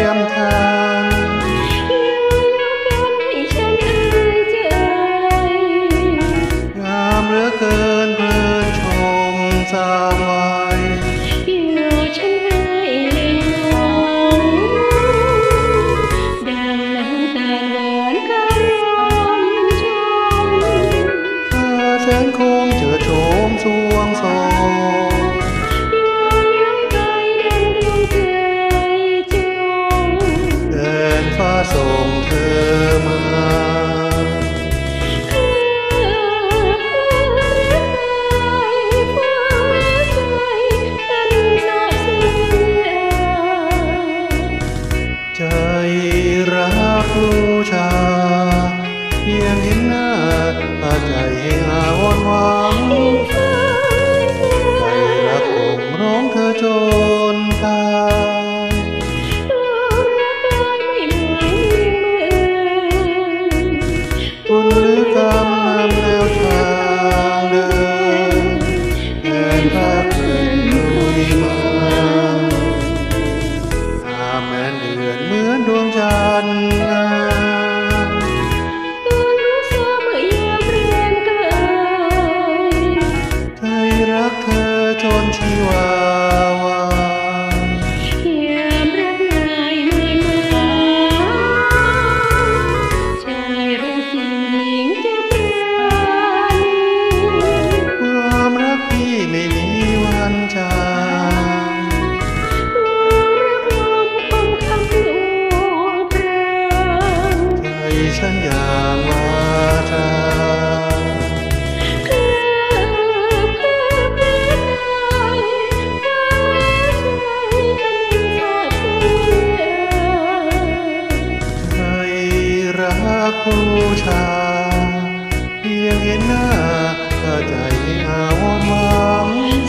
ยมทางงามเหลือเกินเพลินชมสามวัยอยู่ฉันให้ลืมหลงดังน้ำตาหวานคารมชมแสนคงเจอโฉมสวงสองย้อนไปดังดวงใจจงเดินฟ้าส่งเธอมาใจรักผู้ชาเพียงเห็นหน้าพาใจให้อาวรหวังใจรักผมร้องเธอจนตายบุญหรือกรรมนำแนวทางเดินแทนพาคืนลุยมาแม้นเดือนเหมือนดวงจันทร์งามใจรักเธอจนชีวาวานยามรักนายเหมือนมาชายรักจริงหญิงจะปราณีความรักพี่ไม่มีวันจางใจฉันอย่างว่าจาใจรักผู้ชายเพียงเห็นหน้าก็ใจอาวรหวัง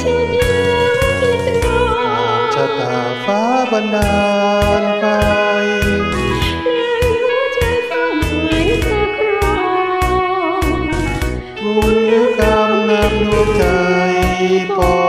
ชะตาฟ้าบันดาลไปบุญหรือกรรมนำดวงใจปอ